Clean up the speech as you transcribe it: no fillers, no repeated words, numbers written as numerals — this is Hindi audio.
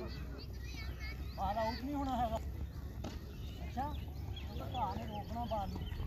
बाल आउट नहीं होना है। अच्छा तो भाव ने रोकना बाल।